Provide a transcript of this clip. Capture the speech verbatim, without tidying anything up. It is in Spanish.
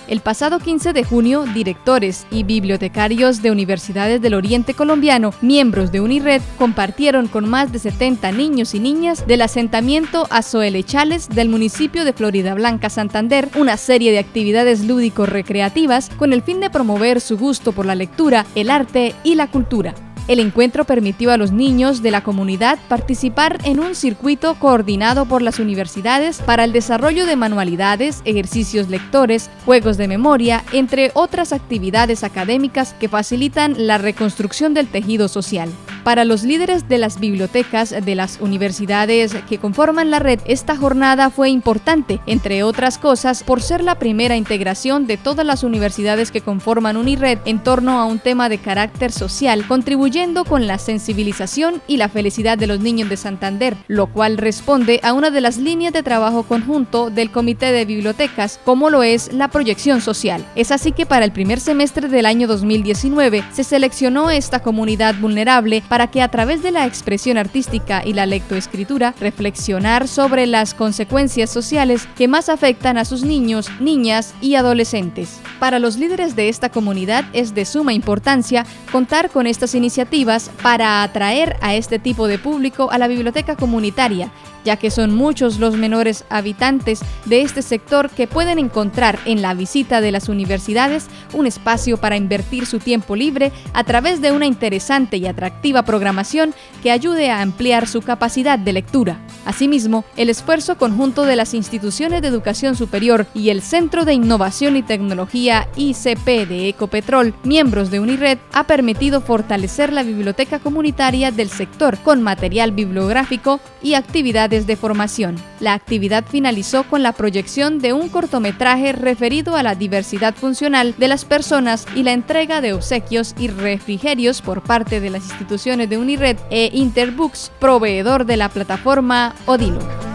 El pasado quince de junio, directores y bibliotecarios de universidades del Oriente colombiano, miembros de UNIRED, compartieron con más de setenta niños y niñas del asentamiento Azoelechales del municipio de Floridablanca, Santander, una serie de actividades lúdico-recreativas con el fin de promover su gusto por la lectura, el arte y la cultura. El encuentro permitió a los niños de la comunidad participar en un circuito coordinado por las universidades para el desarrollo de manualidades, ejercicios lectores, juegos de memoria, entre otras actividades académicas que facilitan la reconstrucción del tejido social. Para los líderes de las bibliotecas de las universidades que conforman la red, esta jornada fue importante, entre otras cosas, por ser la primera integración de todas las universidades que conforman UNIRED en torno a un tema de carácter social, contribuyendo con la sensibilización y la felicidad de los niños de Santander, lo cual responde a una de las líneas de trabajo conjunto del Comité de Bibliotecas, como lo es la proyección social. Es así que para el primer semestre del año dos mil diecinueve se seleccionó esta comunidad vulnerable para que a través de la expresión artística y la lectoescritura reflexionar sobre las consecuencias sociales que más afectan a sus niños, niñas y adolescentes. Para los líderes de esta comunidad es de suma importancia contar con estas iniciativas para atraer a este tipo de público a la biblioteca comunitaria, ya que son muchos los menores habitantes de este sector que pueden encontrar en la visita de las universidades un espacio para invertir su tiempo libre a través de una interesante y atractiva programación que ayude a ampliar su capacidad de lectura. Asimismo, el esfuerzo conjunto de las instituciones de educación superior y el Centro de Innovación y Tecnología I C P de Ecopetrol, miembros de UNIRED, ha permitido fortalecer la biblioteca comunitaria del sector con material bibliográfico y actividades de formación. La actividad finalizó con la proyección de un cortometraje referido a la diversidad funcional de las personas y la entrega de obsequios y refrigerios por parte de las instituciones de UNIRED e Interbooks, proveedor de la plataforma Odilo.